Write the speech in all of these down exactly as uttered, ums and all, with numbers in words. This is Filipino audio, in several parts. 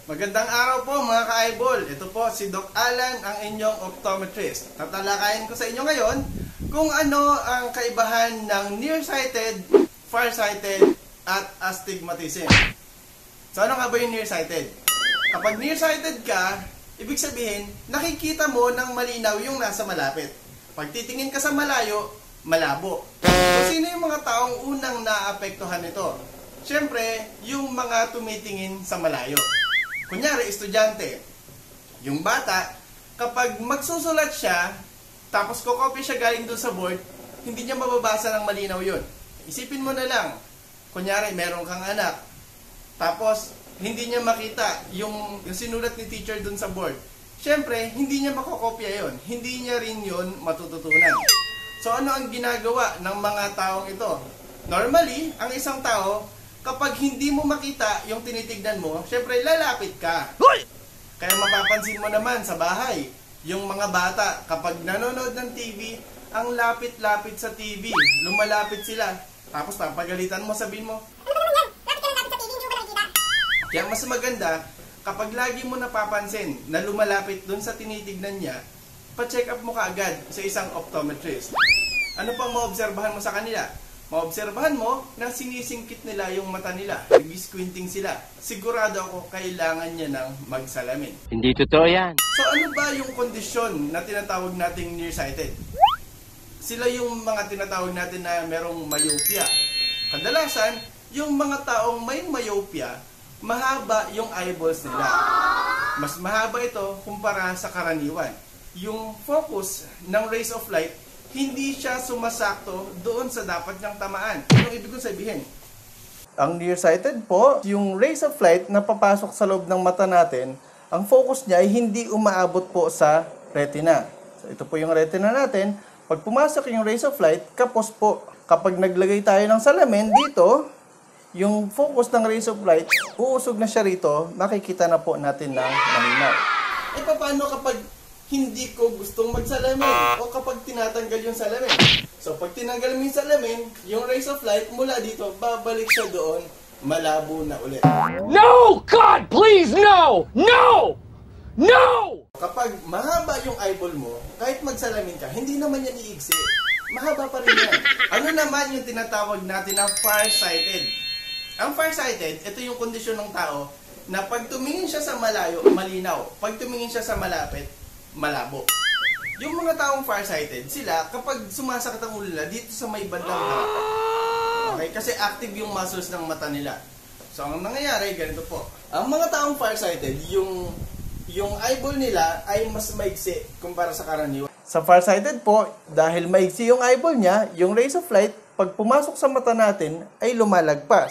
Magandang araw po mga ka-eyeball. Ito po si Doc Alan, ang inyong optometrist. Tatalakayin ko sa inyo ngayon kung ano ang kaibahan ng nearsighted, farsighted, at astigmatism. So ano nga ba yung nearsighted? Kapag nearsighted ka, ibig sabihin, nakikita mo ng malinaw yung nasa malapit. Pag titingin ka sa malayo, malabo. So sino yung mga taong unang naapektuhan nito? Siyempre, yung mga tumitingin sa malayo. Kunyari, estudyante. Yung bata, kapag magsusulat siya, tapos kukopy siya galing doon sa board, hindi niya mababasa ng malinaw yun. Isipin mo na lang, kunyari, meron kang anak, tapos hindi niya makita yung, yung sinulat ni teacher doon sa board. Siyempre, hindi niya makokopya yun. Hindi niya rin yun matututunan. So, ano ang ginagawa ng mga taong ito? Normally, ang isang tao, kapag hindi mo makita yung tinitignan mo, syempre lalapit ka. Kaya mapapansin mo naman sa bahay, yung mga bata, kapag nanonood ng T V, ang lapit-lapit sa T V, lumalapit sila. Tapos papagalitan mo, sabihin mo, kaya mas maganda, kapag lagi mo napapansin na lumalapit dun sa tinitignan niya, pa-check up mo kaagad sa isang optometrist. Ano pang maobserbahan mo sa kanila? Maobserbahan mo na sinisingkit nila yung mata nila. Nag-squinting sila. Sigurado ako kailangan niya ng magsalamin. Hindi totoo yan. So ano ba yung kondisyon na tinatawag nating nearsighted? Sila yung mga tinatawag natin na merong myopia. Kadalasan, yung mga taong may myopia, mahaba yung eyeballs nila. Mas mahaba ito kumpara sa karaniwan. Yung focus ng rays of light, hindi siya sumasakto doon sa dapat niyang tamaan. Anong ibig kong sabihin? Ang nearsighted po, yung rays of light na papasok sa loob ng mata natin, ang focus niya ay hindi umaabot po sa retina. So, ito po yung retina natin. Pag pumasok yung rays of light, kapos po. Kapag naglagay tayo ng salamin dito, yung focus ng rays of light, uusog na siya rito, makikita na po natin ng malinaw. E paano kapag hindi ko gustong magsalamin o kapag tinatanggal yung salamin? So pag tinanggal mo yung salamin, yung rays of light mula dito, babalik siya doon, malabo na ulit. No! God, please, no! No! No! Kapag mahaba yung eyeball mo, kahit magsalamin ka, hindi naman yan iigsi. Mahaba pa rin yan. Ano naman yung tinatawag natin na farsighted? Ang farsighted, ito yung kondisyon ng tao na pag tumingin siya sa malayo, malinaw. Pag tumingin siya sa malapit, malabo. Yung mga taong farsighted, sila kapag sumasakit ang ulo nila dito sa may bandang harapan. Okay? Kasi active yung muscles ng mata nila. So ang nangyayari, ganito po. Ang mga taong farsighted, yung yung eyeball nila ay mas maigsi kumpara sa karaniwan. Sa farsighted po, dahil maigsi yung eyeball niya, yung rays of light, pag pumasok sa mata natin, ay lumalagpas.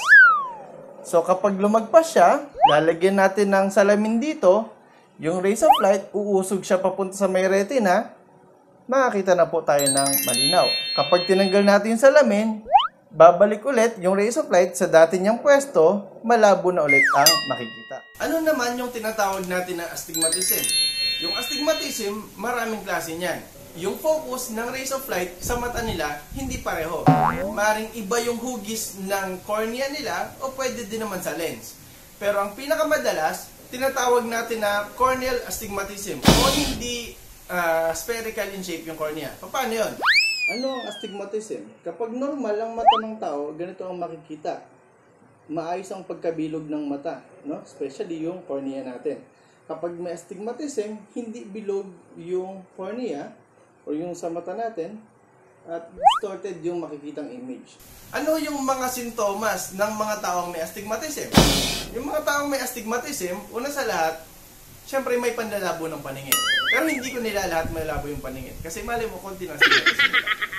So kapag lumagpas siya, lalagyan natin ng salamin dito, yung rays of light, uusog siya papunta sa may retina, makakita na po tayo ng malinaw. Kapag tinanggal natin yung salamin, babalik ulit yung rays of light sa dati niyang pwesto, malabo na ulit ang makikita. Ano naman yung tinatawag natin na astigmatism? Yung astigmatism, maraming klase niyan. Yung focus ng rays of light sa mata nila, hindi pareho. Maring iba yung hugis ng cornea nila o pwede din naman sa lens. Pero ang pinakamadalas, tinatawag natin na corneal astigmatism o hindi uh, spherical in shape yung cornea. Paano yun? Ano ang astigmatism? Kapag normal ang mata ng tao, ganito ang makikita. Maayos ang pagkabilog ng mata, no? Especially yung cornea natin. Kapag may astigmatism, hindi bilog yung cornea o yung sa mata natin at distorted yung makikitang image. Ano yung mga sintomas ng mga taong may astigmatism? Yung mga taong may astigmatism, una sa lahat, syempre may panlalabo ng paningin. Pero hindi ko nila lahat malabo yung paningin. Kasi mali mo, konti ng astigmatism.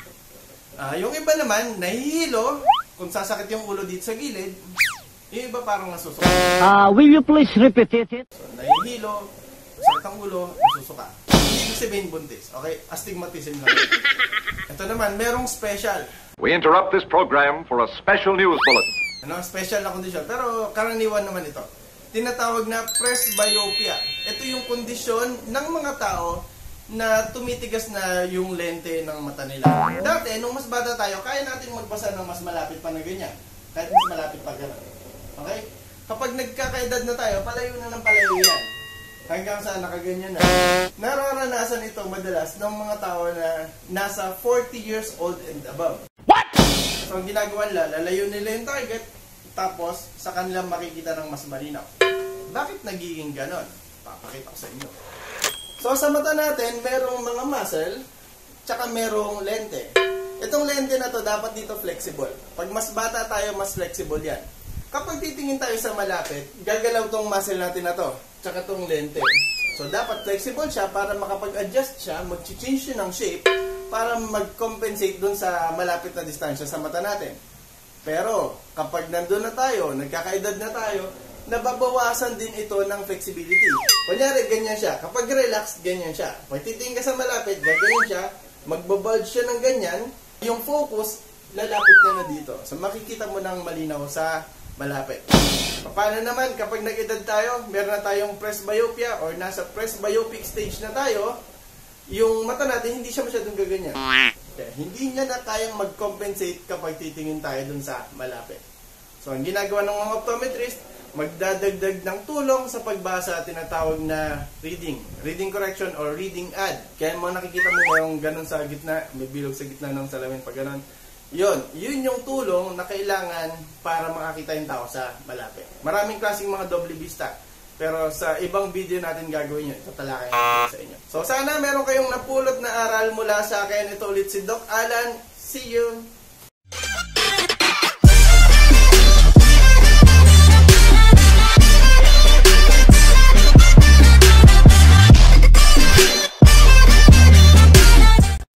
Uh, yung iba naman, nahihilo, kung sasakit yung ulo dito sa gilid, yung iba parang nasusuka. Uh, will you please repeat it? So, nahihilo, sakit ang ulo, nasusuka. Hindi sabihin buntis. Okay? Astigmatism lang. Ito naman, merong special. We interrupt this program for a special news bulletin. Ano, special na kondisyon. Pero karaniwan naman ito. Tinatawag na presbyopia. Ito yung kondisyon ng mga tao na tumitigas na yung lente ng mata nila. Dati, nung mas bata tayo, kaya natin magbasa ng mas malapit pa na ganyan. Kahit mas malapit pa gano'n. Okay? kapag nagkakaedad na tayo, palayo na ng palayo yan. Hanggang sa nakaganyan na. Nararanasan ito madalas ng mga tao na nasa forty years old and above. What? So ang ginagawa nila, lalayo nila yung target, tapos sa kanilang makikita ng mas malinaw. Bakit nagiging ganon? Papakita ko sa inyo. So sa mata natin, merong mga muscle, tsaka merong lente. Itong lente na to dapat dito flexible. Pag mas bata tayo, mas flexible yan. Kapag titingin tayo sa malapit, gagalaw tong muscle natin na to, tsaka tong lente. So dapat flexible siya para makapag-adjust siya, mag-change siya ng shape para mag-compensate dun sa malapit na distansya sa mata natin. Pero kapag nandun na tayo, nagkakaedad na tayo, nababawasan din ito ng flexibility. Kunyari, ganyan siya. Kapag relax, ganyan siya. Pag titingin ka sa malapit, ganyan siya, magbabulge siya ng ganyan, yung focus, lalapit niya na dito. So makikita mo ng malinaw sa malapit. Paano naman kapag nag-edad tayo, meron na tayong presbyopia or nasa presbyopic stage na tayo, yung mata natin hindi siya masyadong gaganyan. Okay. Hindi niya na kayang mag-compensate kapag titingin tayo dun sa malapit. So ang ginagawa ng mga optometrist, magdadagdag ng tulong sa pagbasa, tinatawag na reading. Reading correction or reading aid. Kaya mo nakikita mo mayroong ganun sa gitna, may bilog sa gitna ng salamin pag ganun. Yun, yun yung tulong na kailangan para makakita yung tao sa malapit. Maraming klaseng mga doble vista. Pero sa ibang video natin gagawin yun. Tatalakay natin sa inyo. So sana meron kayong napulot na aral mula sa akin. Ito ulit si Doc Alan. See you!